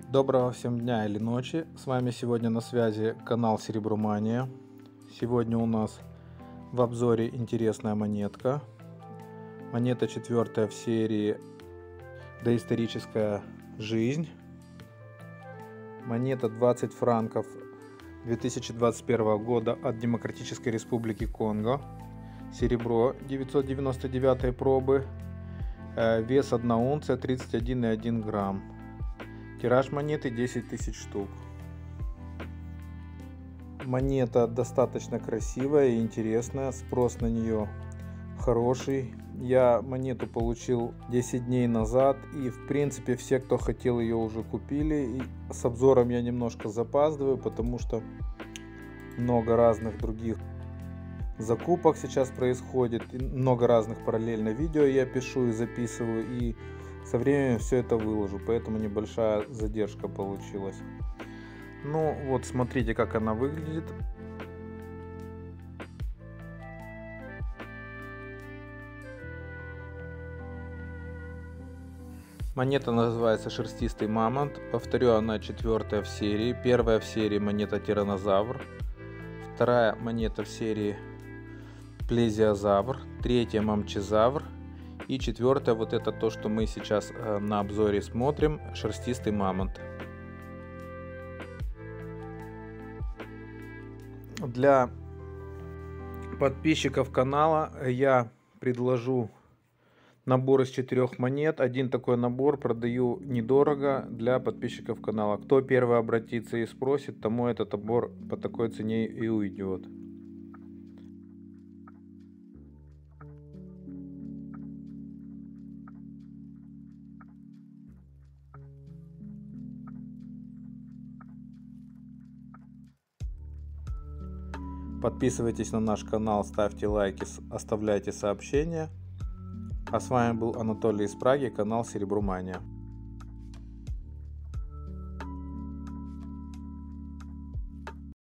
Доброго всем дня или ночи. С вами сегодня на связи канал Серебромания. Сегодня у нас в обзоре интересная монетка. Монета 4 в серии «Доисторическая жизнь». Монета 20 франков 2021 года от Демократической Республики Конго. Серебро 999 пробы. Вес 1 унция 31,1 грамм. Тираж монеты 10 тысяч штук. Монета достаточно красивая и интересная. Спрос на нее хороший. Я монету получил 10 дней назад. И в принципе все, кто хотел, ее уже купили. И с обзором я немножко запаздываю, потому что много разных других закупок сейчас происходит. Много разных параллельно видео я пишу и записываю. И со временем все это выложу, поэтому небольшая задержка получилась. Ну вот, смотрите, как она выглядит. Монета называется шерстистый мамонт. Повторю, она 4-я в серии. 1-я в серии монета тираннозавр. 2-я монета в серии плезиозавр. 3-я мамчезавр. И 4-я, вот это то, что мы сейчас на обзоре смотрим, шерстистый мамонт. Для подписчиков канала я предложу набор из 4 монет. Один такой набор продаю недорого для подписчиков канала. Кто первый обратится и спросит, тому этот набор по такой цене и уйдет. Подписывайтесь на наш канал, ставьте лайки, оставляйте сообщения. А с вами был Анатолий из Праги, канал Серебромания.